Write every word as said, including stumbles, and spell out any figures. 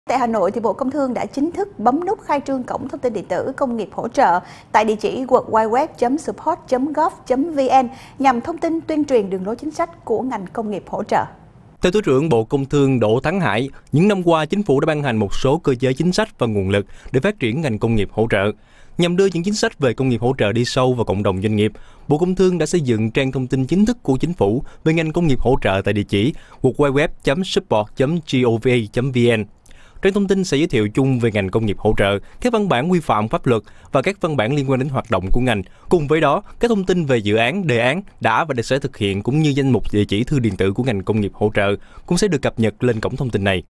Tại Hà Nội, thì Bộ Công Thương đã chính thức bấm nút khai trương cổng thông tin điện tử công nghiệp hỗ trợ tại địa chỉ w w w chấm support chấm gov chấm v n nhằm thông tin tuyên truyền đường lối chính sách của ngành công nghiệp hỗ trợ. Theo Thứ trưởng Bộ Công Thương Đỗ Thắng Hải, những năm qua chính phủ đã ban hành một số cơ chế chính sách và nguồn lực để phát triển ngành công nghiệp hỗ trợ. Nhằm đưa những chính sách về công nghiệp hỗ trợ đi sâu vào cộng đồng doanh nghiệp, Bộ Công Thương đã xây dựng trang thông tin chính thức của chính phủ về ngành công nghiệp hỗ trợ tại địa chỉ w w w chấm support chấm gov chấm v n. Trang thông tin sẽ giới thiệu chung về ngành công nghiệp hỗ trợ, các văn bản quy phạm pháp luật và các văn bản liên quan đến hoạt động của ngành. Cùng với đó, các thông tin về dự án, đề án đã và sẽ thực hiện cũng như danh mục địa chỉ thư điện tử của ngành công nghiệp hỗ trợ cũng sẽ được cập nhật lên cổng thông tin này.